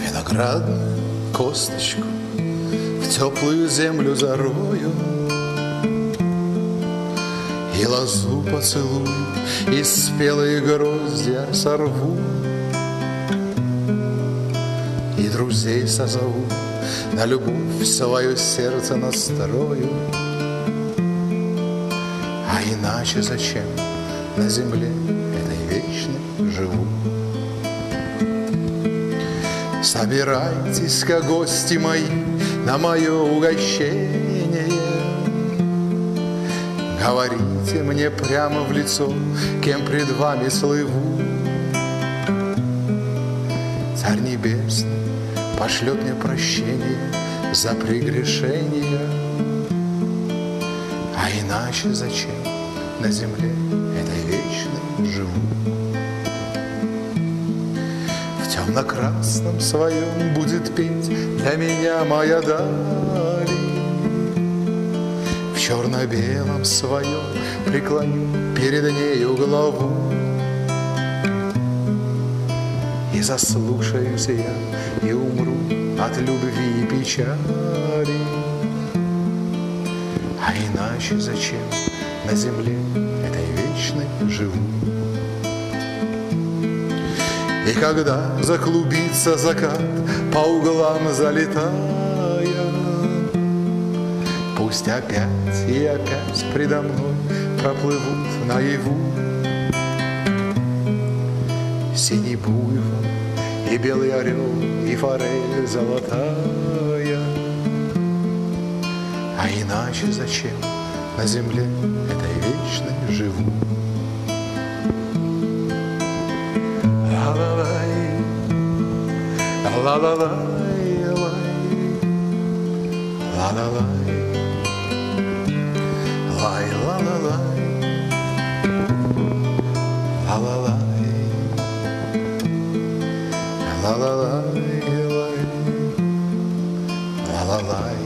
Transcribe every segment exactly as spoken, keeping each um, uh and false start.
Виноградную косточку в теплую землю зарою, и лозу поцелую, и спелые гроздья сорву, и друзей созову, на любовь свое сердце настрою. А иначе зачем на земле этой вечной живу? Собирайтесь-ка, гости мои, на мое угощение. Говорите мне прямо в лицо, кем пред вами слыву. Царь Небесный пошлет мне прощение за прегрешение. А иначе зачем на земле этой вечной живу? В темно-красном своем будет петь для меня моя даль, в черно-белом своем преклоню перед нею голову. И заслушаюсь я, и умру от любви и печали. А иначе зачем на земле этой вечной живу? И когда заклубится закат, по углам залетая, пусть опять и опять предо мной проплывут наяву синий буйвол и белый орел, и форель золотая. А иначе зачем на земле этой вечной живу? Ла-ла-лай, ла-ла-лай, ла-ла-лай, лай, ла-ла-лай, ла-ла-лай, ла-ла-лай, ла-ла-лай,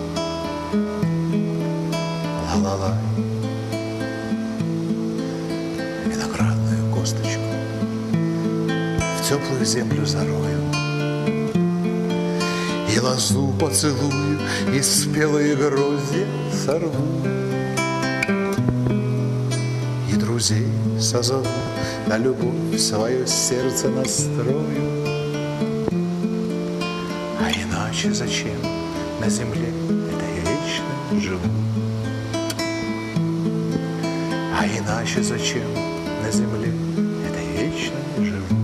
ла-ла-лай. Виноградную косточку в теплую землю зарою, и лозу поцелую, и спелые гроздья сорву, и друзей созову, на любовь свое сердце настрою. А иначе зачем на земле этой вечной живу? А иначе зачем на земле этой вечной живу?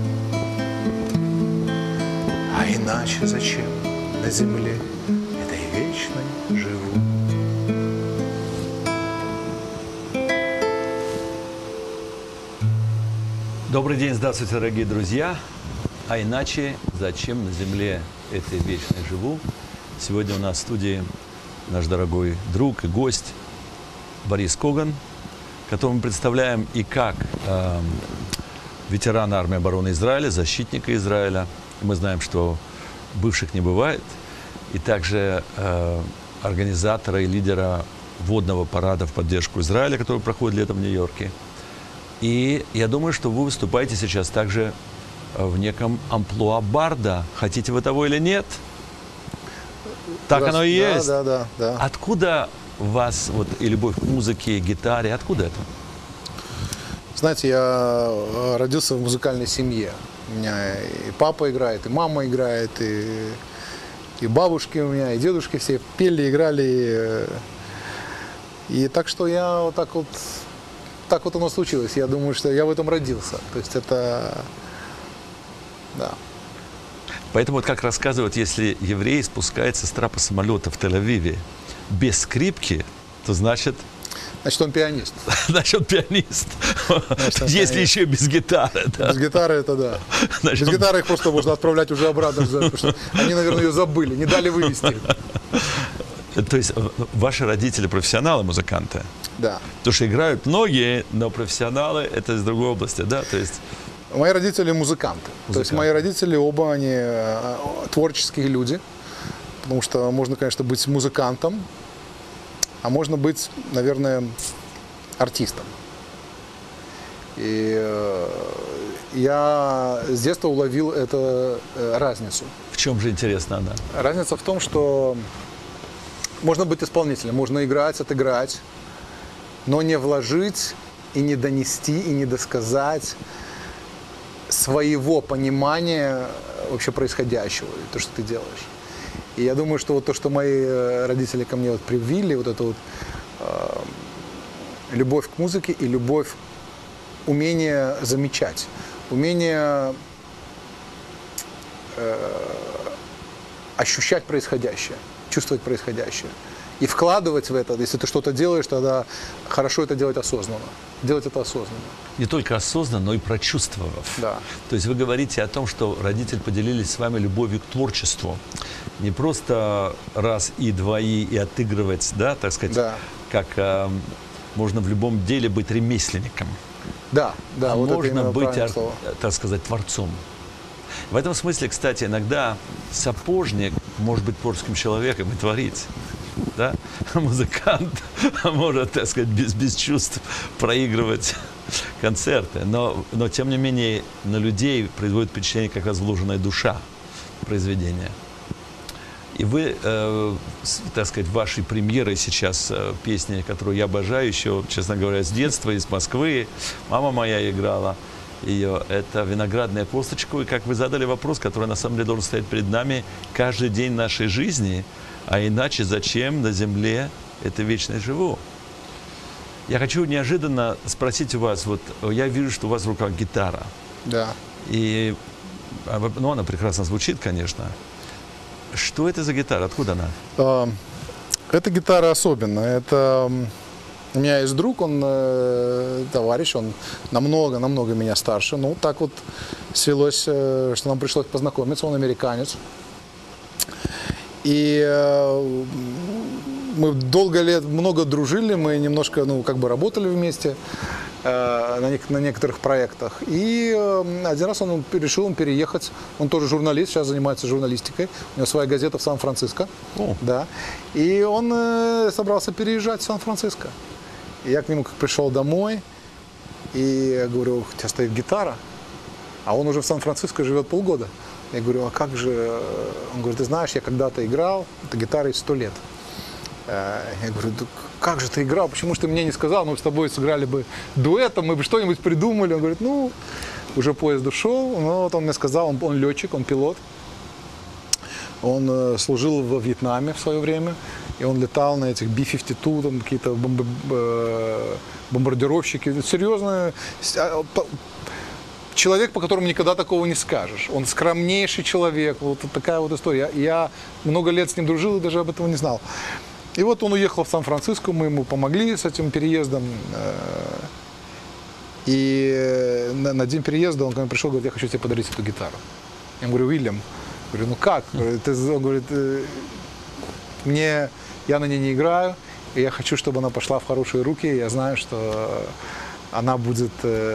А иначе зачем на земле этой вечной живу? Добрый день, здравствуйте, дорогие друзья. А иначе зачем на земле этой вечной живу? Сегодня у нас в студии наш дорогой друг и гость Борис Коган, которого мы представляем и как э, ветерана армии обороны Израиля, защитника Израиля. Мы знаем, что бывших не бывает. И также э, организатора и лидера водного парада в поддержку Израиля, который проходит летом в Нью-Йорке. И я думаю, что вы выступаете сейчас также в неком амплуа барда. Хотите вы того или нет? Так оно и есть. Да, да, да, да. Откуда у вас вот и любовь к музыке, и гитаре? Откуда это? Знаете, я родился в музыкальной семье. У меня и папа играет, и мама играет, и, и бабушки у меня, и дедушки все пели, играли. И, и так что я вот так вот, так вот оно случилось. Я думаю, что я в этом родился. То есть это, да. Поэтому вот как рассказывают, если еврей спускается с трапа самолета в Тель-Авиве без скрипки, то значит... Значит, он пианист. Значит, он пианист. Значит, он если пианист. Еще без гитары. Да. Без гитары это да. Значит, без он... гитары их просто можно отправлять уже обратно, потому что они, наверное, ее забыли, не дали вывести. То есть ваши родители профессионалы, музыканты? Да. Потому что играют многие, но профессионалы это из другой области, да? То есть... Мои родители музыканты. музыканты. То есть мои родители оба, они э, творческие люди. Потому что можно, конечно, быть музыкантом, а можно быть, наверное, артистом. И, э, я с детства уловил эту разницу. В чем же интересно она? Разница в том, что можно быть исполнителем, можно играть, отыграть, но не вложить и не донести, и не досказать своего понимания вообще происходящего, то, что ты делаешь. И я думаю, что вот то, что мои родители ко мне вот привили, вот эту вот э, любовь к музыке и любовь, умение замечать, умение э, ощущать происходящее, чувствовать происходящее. И вкладывать в это, если ты что-то делаешь, тогда хорошо это делать осознанно. Делать это осознанно. Не только осознанно, но и прочувствовав. Да. То есть вы говорите о том, что родители поделились с вами любовью к творчеству. Не просто раз и два и, и отыгрывать, да, так сказать, Да. как э, можно в любом деле быть ремесленником. Да, да, а вот это можно именно быть, правильное ар- слово. так сказать, творцом. В этом смысле, кстати, иногда сапожник может быть творческим человеком и творить. Да? А музыкант может, так сказать, без, без чувств проигрывать концерты. Но, но, тем не менее, на людей производит впечатление как раз вложенная душа произведения. И вы, э, с, так сказать, вашей премьерой сейчас э, песни, которую я обожаю еще, честно говоря, с детства, из Москвы. Мама моя играла ее. Это «Виноградная косточка». И как вы задали вопрос, который на самом деле должен стоять перед нами каждый день нашей жизни. А иначе зачем на земле это вечно живу? Я хочу неожиданно спросить у вас, вот я вижу, что у вас в руках гитара. Да. И, ну, она прекрасно звучит, конечно. Что это за гитара? Откуда она? А, Эта гитара особенная. Это у меня есть друг, он э, товарищ, он намного-намного меня старше. Ну, так вот свелось, э, что нам пришлось познакомиться. Он американец. И э, мы долго лет, много дружили, мы немножко, ну, как бы работали вместе э, на, нек- на некоторых проектах. И э, один раз он решил он переехать, он тоже журналист, сейчас занимается журналистикой, у него своя газета в Сан-Франциско. О. Да. И он э, собрался переезжать в Сан-Франциско. И я к нему как пришел домой, и я говорю, у тебя стоит гитара, а он уже в Сан-Франциско живет полгода. Я говорю, а как же? Он говорит, ты знаешь, я когда-то играл, эта гитара сто лет. Я говорю, да как же ты играл, почему же ты мне не сказал, мы бы с тобой сыграли бы дуэтом, мы бы что-нибудь придумали. Он говорит, ну, уже поезд ушел, но вот он мне сказал, он, он летчик, он пилот. Он э, служил во Вьетнаме в свое время, и он летал на этих би пятьдесят два, там какие-то бомб, э, бомбардировщики. Серьезно, человек, по которому никогда такого не скажешь. Он скромнейший человек, вот такая вот история. Я, я много лет с ним дружил и даже об этом не знал. И вот он уехал в Сан-Франциско, мы ему помогли с этим переездом. И на, на день переезда он ко мне пришел, говорит, я хочу тебе подарить эту гитару. Я ему говорю, Уильям, говорю, ну как? Ты, он говорит, мне, я на ней не играю, и я хочу, чтобы она пошла в хорошие руки. Я знаю, что она будет...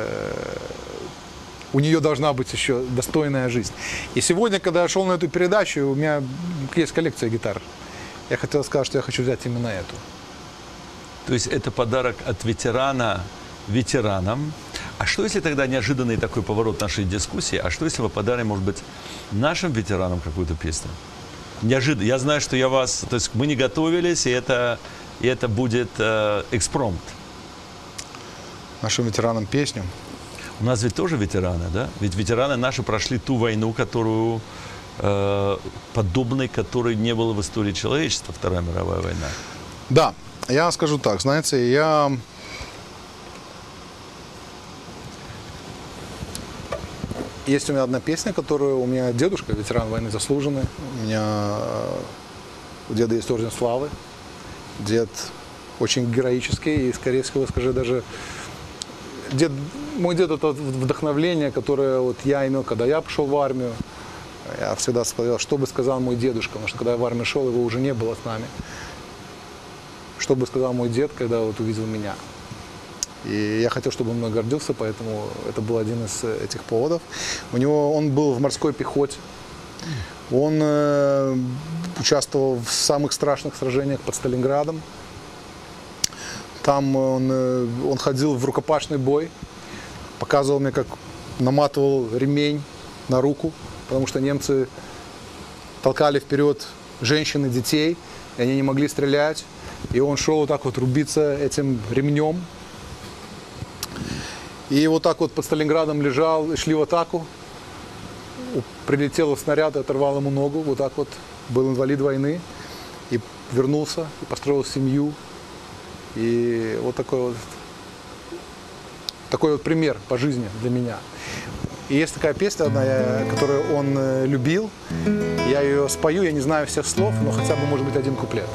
У нее должна быть еще достойная жизнь. И сегодня, когда я шел на эту передачу, у меня есть коллекция гитар. Я хотел сказать, что я хочу взять именно эту. То есть это подарок от ветерана ветеранам. А что если тогда неожиданный такой поворот нашей дискуссии? А что если мы подарим, может быть, нашим ветеранам какую-то песню? Неожиданно. Я знаю, что я вас... То есть мы не готовились, и это, и это будет э, экспромт. Нашим ветеранам песню? У нас ведь тоже ветераны, да? Ведь ветераны наши прошли ту войну, которую, э, подобной которой не было в истории человечества, Вторая мировая война. Да, я скажу так, знаете, я... Есть у меня одна песня, которую у меня дедушка, ветеран войны заслуженный. У меня у деда есть орден славы. Дед очень героический и, скорее всего, скажи, даже... Дед, мой дед – это вдохновление, которое вот я имел, когда я пошел в армию. Я всегда сказал, что бы сказал мой дедушка, потому что когда я в армию шел, его уже не было с нами. Что бы сказал мой дед, когда вот увидел меня. И я хотел, чтобы он мной гордился, поэтому это был один из этих поводов. У него, он был в морской пехоте. Он э, участвовал в самых страшных сражениях под Сталинградом. Там он, он ходил в рукопашный бой, показывал мне, как наматывал ремень на руку, потому что немцы толкали вперед женщин и детей, и они не могли стрелять. И он шел вот так вот рубиться этим ремнем. И вот так вот под Сталинградом лежал, и шли в атаку. Прилетел снаряд и оторвал ему ногу. Вот так вот был инвалид войны. И вернулся, и построил семью. И вот такой вот, такой вот пример по жизни для меня. И есть такая песня одна, которую он любил. Я ее спою, я не знаю всех слов, но хотя бы, может быть, один куплет.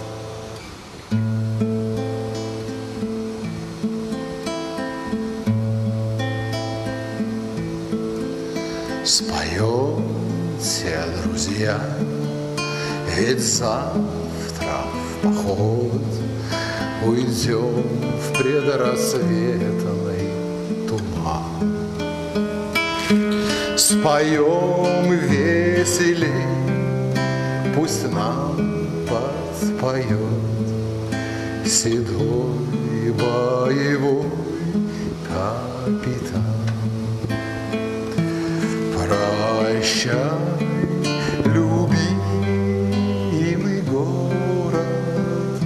Споете, друзья, ведь завтра в поход уйдем в предрассветный туман. Споем веселей, пусть нам подпоет седой боевой капитан. Прощай, любимый город,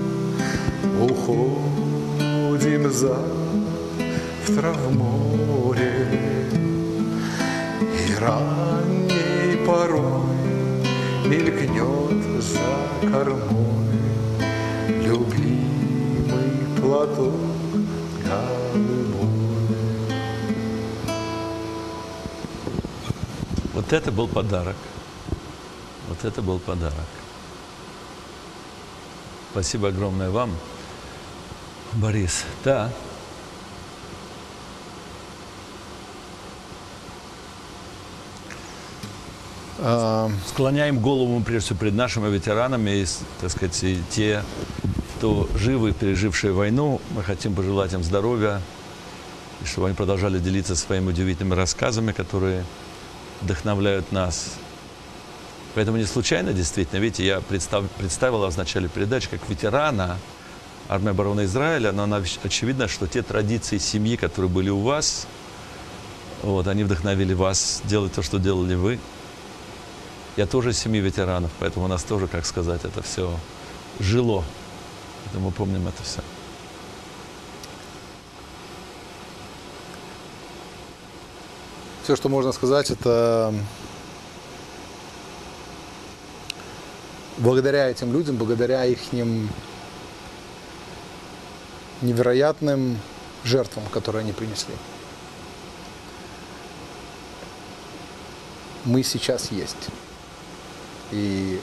уходим завтра в море, и ранней порой мелькнет за кормой любимый платок голубой. Вот это был подарок. Вот это был подарок. Спасибо огромное вам, Борис. Да. Склоняем голову прежде всего перед нашими ветеранами, и, так сказать, и те, кто живы, пережившие войну. Мы хотим пожелать им здоровья, и чтобы они продолжали делиться своими удивительными рассказами, которые вдохновляют нас. Поэтому не случайно, действительно, видите, я представ, представил вас в начале передачи как ветерана армии обороны Израиля, но она, очевидно, что те традиции семьи, которые были у вас, вот, они вдохновили вас делать то, что делали вы. Я тоже из семьи ветеранов, поэтому у нас тоже, как сказать, это все жило. Поэтому мы помним это все. Все, что можно сказать, это благодаря этим людям, благодаря их невероятным жертвам, которые они принесли, мы сейчас есть. И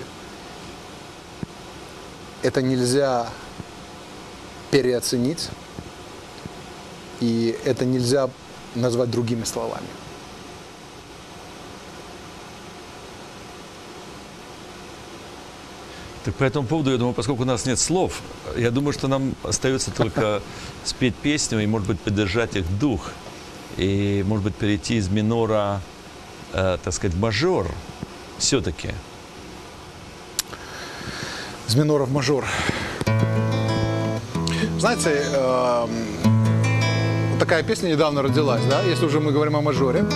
это нельзя переоценить, и это нельзя назвать другими словами. Так по этому поводу, я думаю, поскольку у нас нет слов, я думаю, что нам остается только спеть песню и, может быть, поддержать их дух. И, может быть, перейти из минора, э, так сказать, в мажор все-таки. Из минора в мажор. Знаете, э, такая песня недавно родилась, да, если уже мы говорим о мажоре.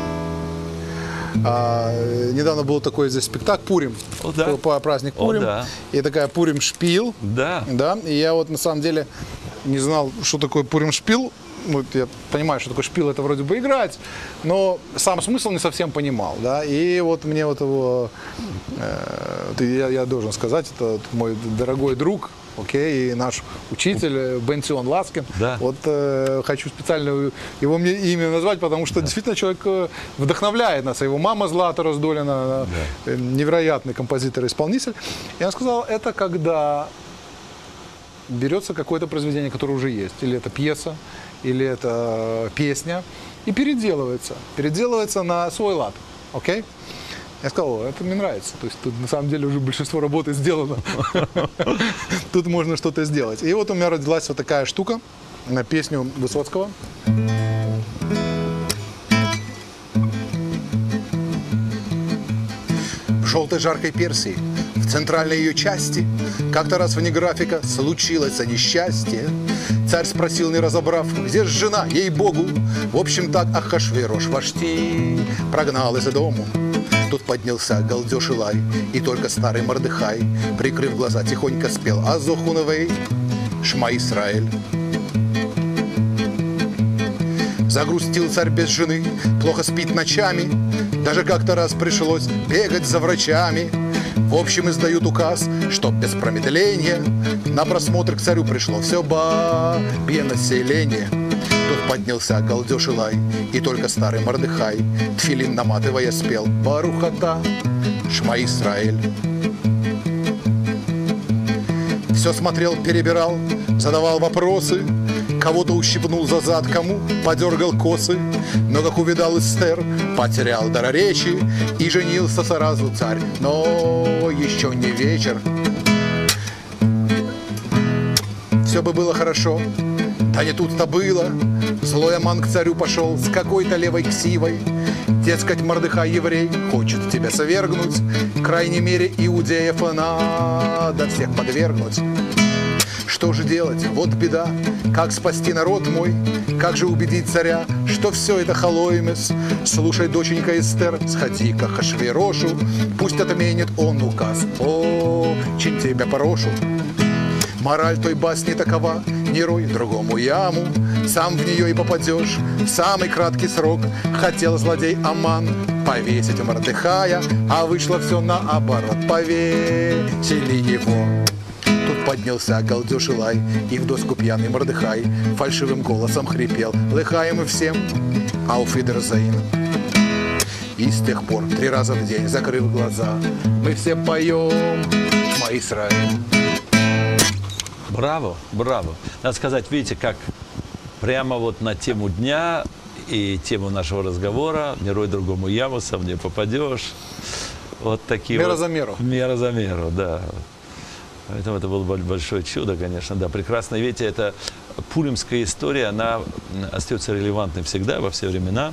А, недавно был такой здесь спектакль Пурим, О, да. по праздник Пурим, О, да. и такая Пурим шпил, Да. да, и я вот на самом деле не знал, что такое Пурим шпил. Ну, я понимаю, что такое шпил, это вроде бы играть, но сам смысл не совсем понимал, да, и вот мне вот его, э, я, я должен сказать, это мой дорогой друг, окей, и наш учитель Бенцион Ласкин, да. Вот э, хочу специально его мне имя назвать, потому что да. Действительно человек вдохновляет нас, его мама Злата Раздолина, да. Невероятный композитор и исполнитель, и он сказал, это когда берется какое-то произведение, которое уже есть, или это пьеса, или это песня, и переделывается. Переделывается на свой лад. Окей? Я сказал, это мне нравится. То есть тут на самом деле уже большинство работы сделано. Тут можно что-то сделать. И вот у меня родилась вот такая штука на песню Высоцкого. В желтой жаркой Персии, в центральной ее части, как-то раз вне графика случилось несчастье. Царь спросил, не разобрав, где ж жена, ей-богу. В общем так Ахашвирош почти прогнал из дому. Тут поднялся галдеж и лай, и только старый Мордехай, прикрыв глаза, тихонько спел Азохуновей, Шма Исраэль. Загрустил царь без жены, плохо спит ночами, даже как-то раз пришлось бегать за врачами. В общем, издают указ, что без промедления на просмотр к царю пришло все бабье население. Тут поднялся галдеж и лай, и только старый Мордехай, тфилин наматывая, спел Барухата, Шма Исраэль. Все смотрел, перебирал, задавал вопросы, кого-то ущипнул за зад, кому подергал косы. Но, как увидал Эстер, потерял дар речи и женился сразу царь. Но еще не вечер. Все бы было хорошо, да не тут-то было. Злой Аман к царю пошел с какой-то левой ксивой. Дескать, Мордехай еврей хочет тебя свергнуть. Крайней мере, иудеев надо всех подвергнуть. Что же делать? Вот беда. Как спасти народ мой? Как же убедить царя, что все это халоймес? Слушай, доченька Эстер, сходи к Ахашвирошу, пусть отменит он указ. Очень тебя прошу. Мораль той басни такова: не рой другому яму, сам в нее и попадешь в самый краткий срок. Хотел злодей Аман повесить Мордехая, а вышло все наоборот, повесили его. Тут поднялся галдеж и лай, и в доску пьяный Мордехай фальшивым голосом хрипел: лыхаем и всем, ауфидерзейн. И с тех пор три раза в день, закрыв глаза, мы все поем Шма Исраэль. Браво, браво. Надо сказать, видите, как прямо вот на тему дня и тему нашего разговора «Не рой другому яму, сам не попадешь». Вот такие Мера вот, за меру. Мера за меру, да. Поэтому это было большое чудо, конечно, да, прекрасно. Видите, эта пуримская история, она остается релевантной всегда, во все времена.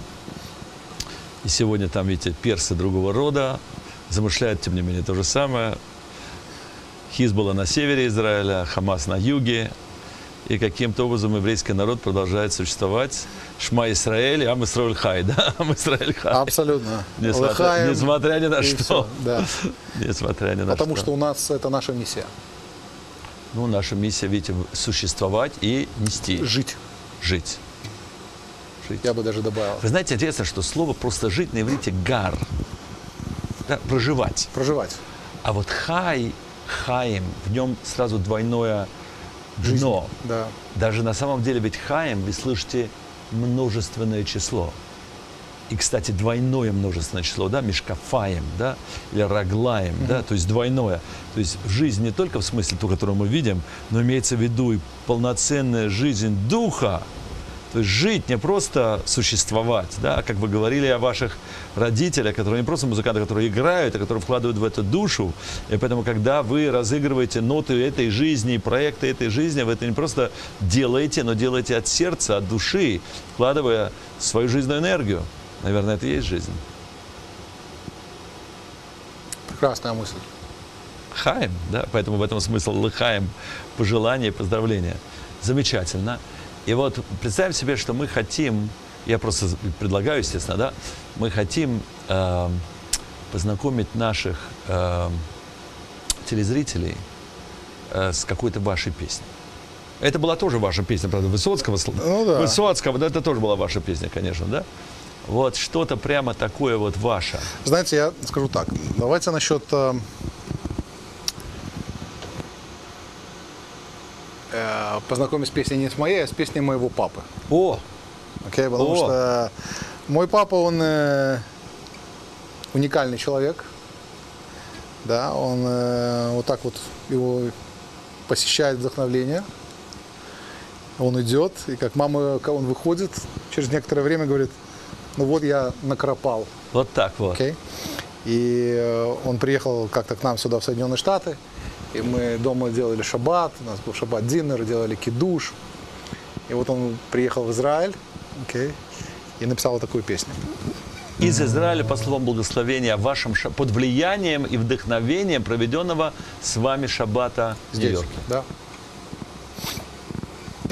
И сегодня там, видите, персы другого рода замышляют, тем не менее, то же самое. Хизбулла на севере Израиля, Хамас на юге. И каким-то образом еврейский народ продолжает существовать. Шма Исраэль, Ам Исраэль Хай, да? Ам Исраэль Хай. Абсолютно. Несмотря, Лыхаем, несмотря ни на что. Все, да. Несмотря ни на Потому что. что у нас это наша миссия. Ну, наша миссия, видите, существовать и нести. Жить. Жить. Жить. Я бы даже добавил. Вы знаете, интересно, что слово просто жить на иврите гар. Да, проживать. Проживать. А вот хай, хаим, в нем сразу двойное дно. Да. Даже на самом деле ведь хаим, вы слышите, множественное число. И, кстати, двойное множественное число, да, мишкафаем, да, или раглаем, mm-hmm. да, то есть двойное. То есть жизнь не только в смысле ту, которую мы видим, но имеется в виду и полноценная жизнь духа. То есть жить, не просто существовать, да, как вы говорили о ваших родителях, которые не просто музыканты, которые играют, а которые вкладывают в это душу. И поэтому, когда вы разыгрываете ноты этой жизни, проекты этой жизни, вы это не просто делаете, но делаете от сердца, от души, вкладывая свою жизненную энергию. Наверное, это и есть жизнь. Прекрасная мысль. Хаим, да, поэтому в этом смысл лыхаем, пожелания, поздравления. Замечательно. И вот представим себе, что мы хотим, я просто предлагаю, естественно, да, мы хотим э, познакомить наших э, телезрителей э, с какой-то вашей песней. Это была тоже ваша песня, правда, Высоцкого. Ну, да. Высоцкого, да, это тоже была ваша песня, конечно, да? Вот что-то прямо такое вот ваше. Знаете, я скажу так. Давайте насчет э, э, познакомить с песней не с моей, а с песней моего папы. О! Okay? Потому О. что мой папа, он э, уникальный человек. Да, он э, вот так вот его посещает вдохновление. Он идет, и как мама, когда он выходит, через некоторое время говорит: ну вот я накропал. Вот так вот. Okay? И э, он приехал как-то к нам сюда, в Соединенные Штаты, и мы дома делали шаббат, у нас был шаббат-диннер, делали кидуш. И вот он приехал в Израиль, okay, и написал вот такую песню. Из Израиля, по словам благословения, вашим ша... под влиянием и вдохновением проведенного с вами шаббата в Здесь, Нью-Йорке. да.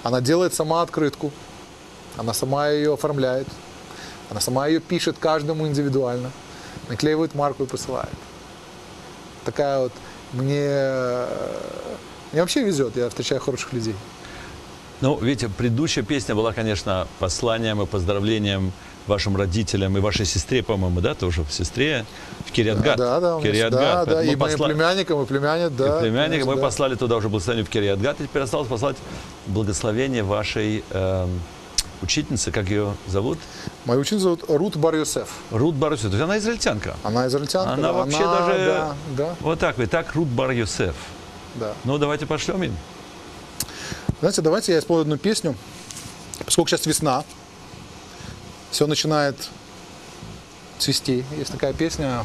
Она делает сама открытку, она сама ее оформляет, она сама ее пишет каждому индивидуально, наклеивает марку и посылает. Такая вот, мне, мне вообще везет, я встречаю хороших людей. Ну, видите, предыдущая песня была, конечно, посланием и поздравлением вашим родителям и вашей сестре, по-моему, да, тоже сестре в Кирьят-Гат. Да, да, в Кирьят-Гат. да, да, и посла... моим племянникам, и племянник, да. И племянник, мы да. послали туда уже благословение в Кирьят-Гат, и теперь осталось послать благословение вашей э, учительницы, как ее зовут? Мою ученицу зовут Рут Бар-Йосеф. Рут Бар-Йосеф, то есть она израильтянка. Она израильтянка. Она да, вообще она, даже, да, да, вот так, вы так, Рут Бар-Йосеф. да. Ну, давайте пошлем им. Знаете, давайте я исполню одну песню. Поскольку сейчас весна, все начинает цвести. Есть такая песня.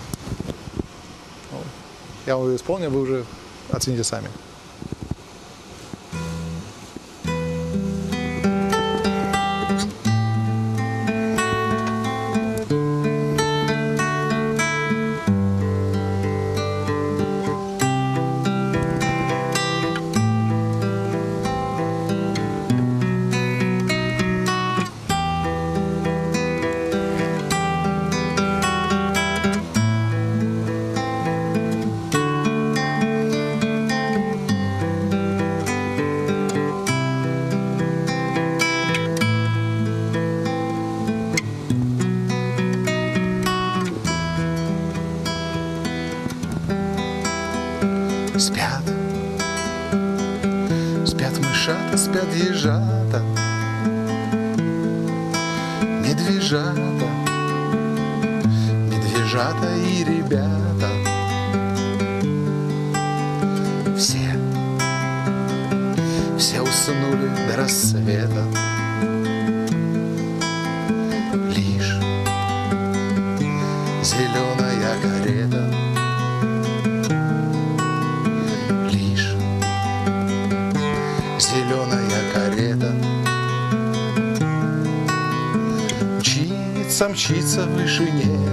Я вам ее исполню, вы уже оцените сами. Спят, спят мышата, спят ежата, медвежата, медвежата и ребята. Все, все уснули до рассвета. Лишь зеленая карета, зеленая карета мчится, мчится в вышине.